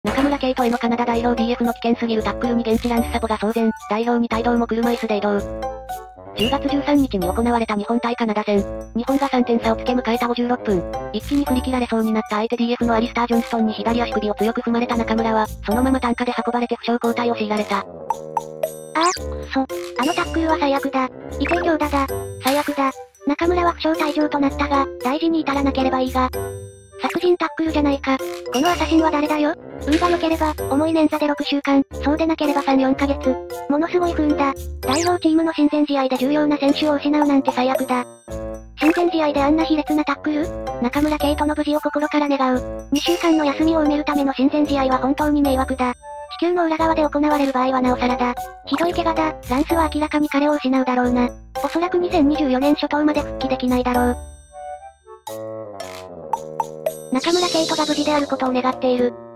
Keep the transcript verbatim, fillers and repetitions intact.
中村圭斗へのカナダ代表 ディーエフ の危険すぎるタックルに現地ランスサポが騒然、代表に帯同も車椅子で移動。じゅうがつじゅうさんにちに行われた日本対カナダ戦。日本がさんてん差をつけ迎えたごじゅうろっぷん。一気に振り切られそうになった相手 ディーエフ のアリスター・ジョンストンに左足首を強く踏まれた中村は、そのまま担架で運ばれて負傷交代を強いられた。ああ、くそ。あのタックルは最悪だ。伊藤京田だ。最悪だ。中村は負傷退場となったが、大事に至らなければいいが。殺人タックルじゃないか。このアサシンは誰だよ。運が良ければ、重い捻挫でろくしゅうかん、そうでなければさん、よんかげつ。ものすごい不運だ。代表チームの親善試合で重要な選手を失うなんて最悪だ。親善試合であんな卑劣なタックル？中村圭斗の無事を心から願う。にしゅうかんの休みを埋めるための親善試合は本当に迷惑だ。地球の裏側で行われる場合はなおさらだ。ひどい怪我だ。ランスは明らかに彼を失うだろうな。おそらくにせんにじゅうよねん初頭まで復帰できないだろう。中村圭斗が無事であることを願っている。